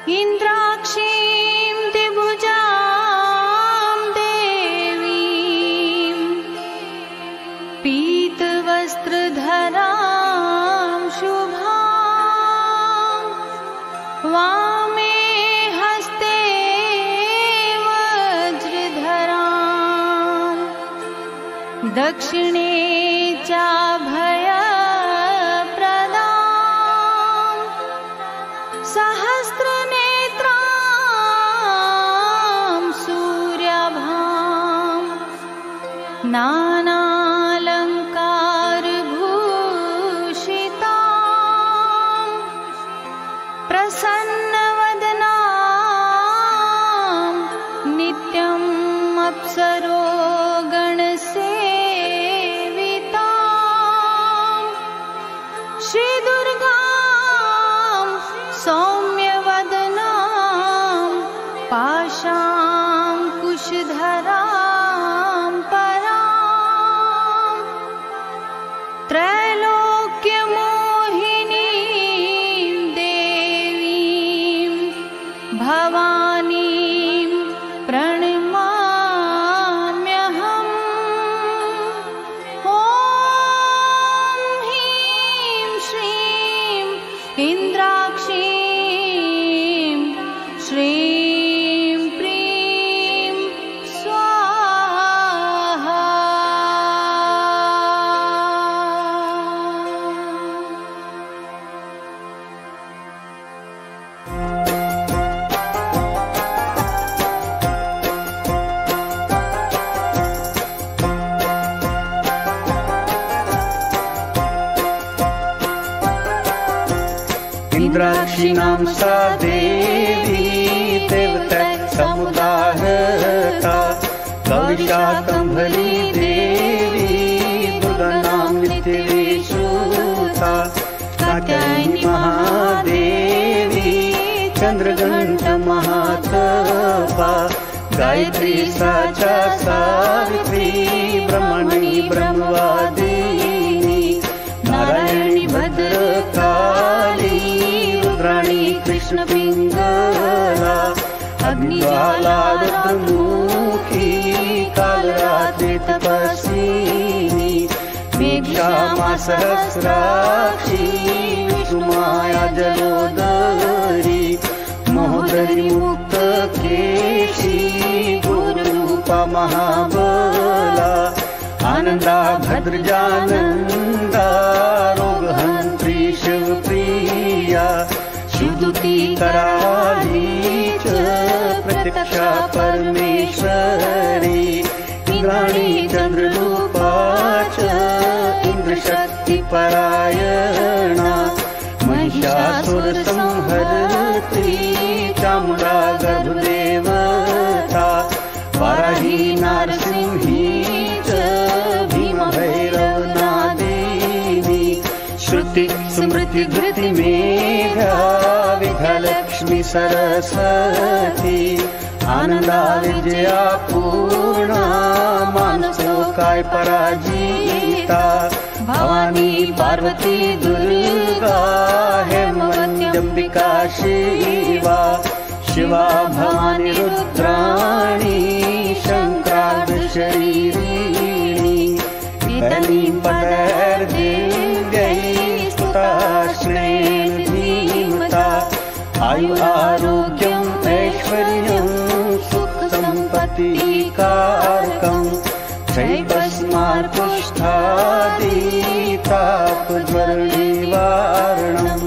इन्द्राक्षीं द्विभुजां देवीं पीतवस्त्रधरां शुभां वामे हस्ते वज्रधरां दक्षिणे चाभयप्रदां सहस्रनेत्रां सूर्याभां नानालङ्कारभूषितां प्रसन्नवदनां नित्यम् अप्सरो गणसेवितां श्रीदुर्गां सौम्यवदनां पाशाङ्कुशधरां परां त्रैलोक्यमोहिनीं देवीं भवानीं प्रणमाम्यहम्। ॐ ह्रीं श्रीं इन्द्राक्षीं श्रीं प्रीं स्वाहा। इन्द्राक्षीणां सा देवी देवतः समुदाहृता गौरीशाकम्भरी देवी दुर्गानां नित्यविश्रुता कात्यायनी महादेवी चन्द्रघण्टमहातपा गायत्री सा च सावित्री ब्रह्मणी ब्रह्मवादिनी नारायणी भद्रकाली रुद्राणी कृष्णपिङ्गला अग्निज्वाला रुद्रमुखी कालरात्रि तपस्विनी मेघश्यामा सहस्राक्षी विष्णुमाया जलोदरी महोदरी मुक्तकेशी गुरुरूपा महाबला आनंदा भद्रजानंदा रोगहंत्री शिवप्रिया शिवदूती कराली च प्रत्यक्षा परमेश्वरी इंद्राणी चंद्ररूपा च इंद्रशक्तिपरायणा महिषासुरसंहर्त्री चामुण्डा गर्भदेवता वाराही नारसिंही च भीमभैरवनादिनी श्रुति स्मृति धृति मेधा विद्यालक्ष्मी सरस्वती आनंदा विजया पूर्णा मानसलोकाय पराजिता भवानी पार्वती दुर्गा हेमवत्यम्बिका शिवा शिवा भवानी रुद्राणी शङ्करार्धशरीरिणी इदानीं पदैर्दिव्यै स्तुताश्रयेण धीमता आयु आरोग्यम् ऐश्वर्यं सुखसम्पत्तिकारकम् क्षयभस्मार्कुष्ठादितापज्वरनिवारणम्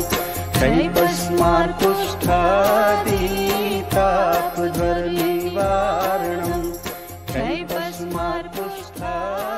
क्षयभस्मार्कुष्ठादितापज्वरनिवारणम् क्षयभस्मार्कुष्ठादितापज्वरनिवारणम्